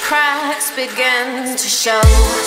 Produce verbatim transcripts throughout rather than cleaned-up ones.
cracks begin to show.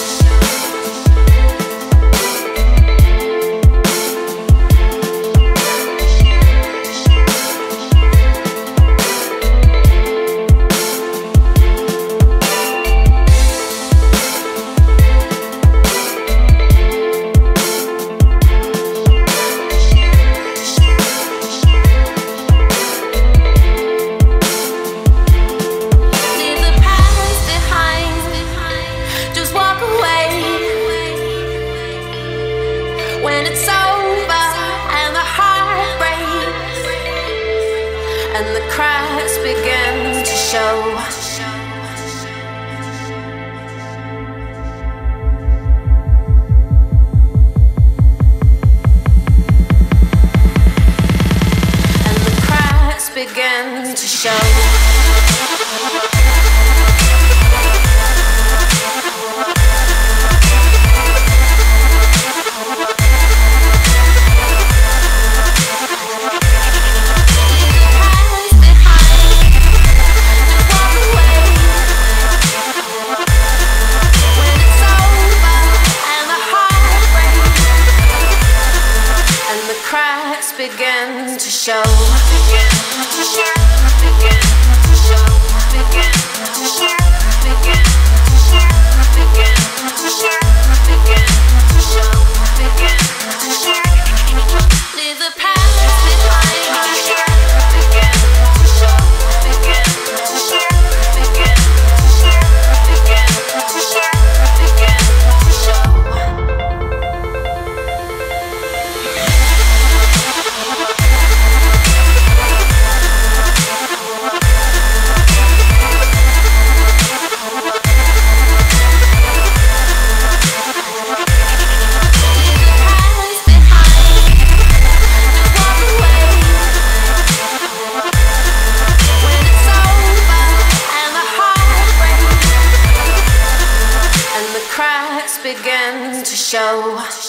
When it's over and the heart breaks and the cracks begin to show. And the cracks begin to show. Cracks begin to show. Begin to show. Begin to show. Begin to show. Begin to show. Begin to show. Begin to show. Begin to show. Leave the past behind. Begin to show. Begin to show. Begin to show. Begin to show. Begin to show. Begin to show.